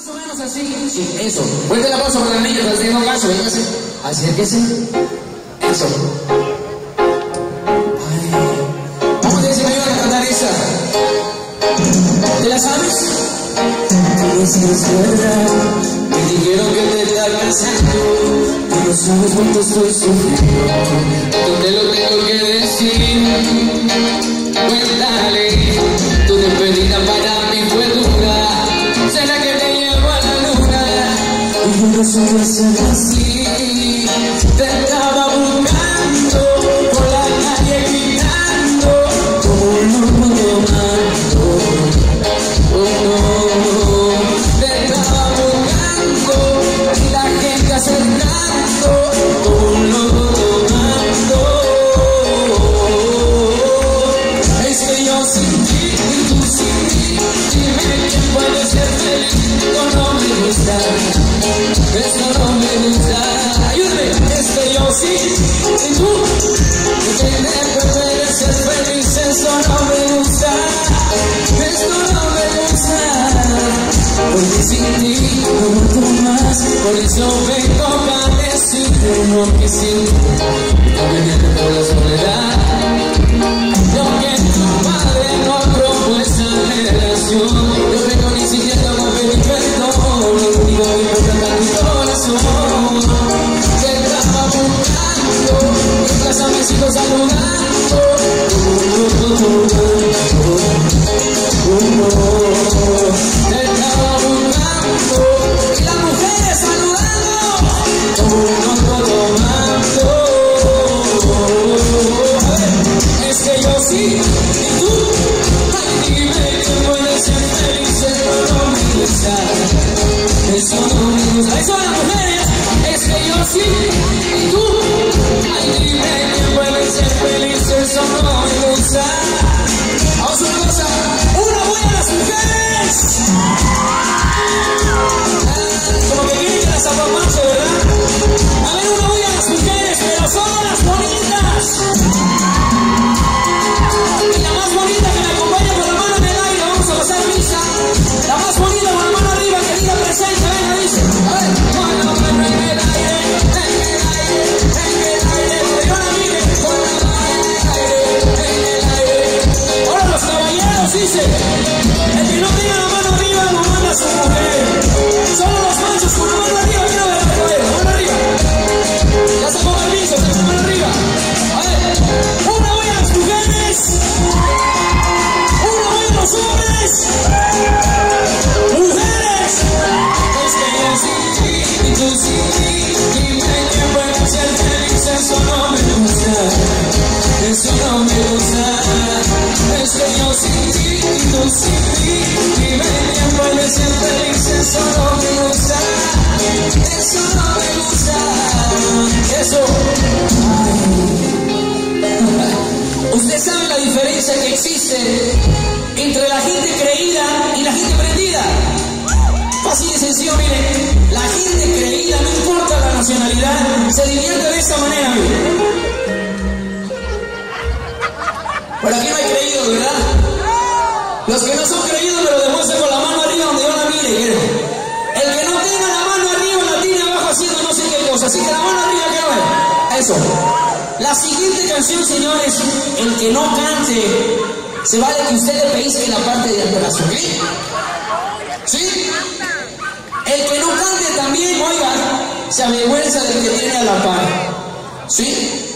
Más o menos así. Sí, eso. Fuerte el aplauso para los niños, les digo caso. Véngase. Acérquese. Eso. Ay. ¿Cómo te dice que me iban a cantar esa? ¿Te la sabes? No sé si es verdad. Me dijeron que te está casando. No sabes cuánto estoy sufriendo. No te lo tengo que decir. Cuéntale. Tu despedida para mí fue dura. ¿Será que te llevo a la luna? Y yo no supe ser así. Te estaba buscando por la calle gritando como un loco tomando. Oh no, te estaba buscando y la gente acercando como un loco tomando. Es que yo sin ti y tú sin mí, dime quién puede ser feliz. Esto no me gusta, esto no me gusta. Ayúdame, es que yo sí y tú, ¿quién puede ser feliz? Esto no me gusta, esto no me gusta. Porque sin ti no puedo más, por eso vengo a decirte no que sí. También por la soledad, lo que tu padre no aprobó esa relación. Yo vengo ni siquiera a pedir perdón, lo único que importa es mi corazón. Te estaba buscando, mientras a mis hijos saludando. Te estaba buscando y las mujeres saludando como un loco tomando. Es que yo sí y tú, ay dime que puede ser feliz. Eso no me gusta, eso no me gusta. Eso a las mujeres, es que yo sí y tú, ay dime que puede ser feliz. Eso no me gusta. Vamos a una cosa, una buena a las mujeres. Como que quieren que las apapache, ¿verdad? A ver, una buena a las mujeres, pero solo las bonitas. Y la más bonita que me acompaña con la mano en el aire, vamos a pasar misa. La más bonita con la mano arriba, que diga presente, venga, dice. A ver, con la mano en el aire, en el aire, en el aire. Que yo la mire, con la mano en el aire, en el aire. Ahora los caballeros dicen, el que no tenga la mano arriba no manda a su mujer. Solo los machos con la mano arriba, quiero ver la mujer, la mano arriba. Ya se ponga el piso, se la mano arriba. A ver, una voy a las mujeres, una voy a los hombres. Mujeres, es que yo sin ti y tú sin mí, dime que puede ser feliz. Eso no me gusta, eso no me gusta. Es que yo sin ti y tú sin mí, dime quién puede ser feliz. Eso no me gusta, eso no me gusta. Eso. Usted sabe la diferencia que existe entre la gente creída y la gente prendida. Así de sencillo, miren. La gente creída, no importa la nacionalidad, se divierte de esta manera, miren. Por aquí no hay creídos, ¿verdad? Los que no son creídos me lo demuestran con la mano arriba donde yo la mire, miren. El que no tenga la mano arriba la tiene abajo haciendo no sé qué cosa. Así que la mano arriba, ¿qué va? Eso. La siguiente canción, señores, el que no cante, se vale que usted le pellizque la parte de atrás, ¿ok? ¿Sí? El que no cante también, oiga, se avergüenza del que tiene a la par. ¿Sí?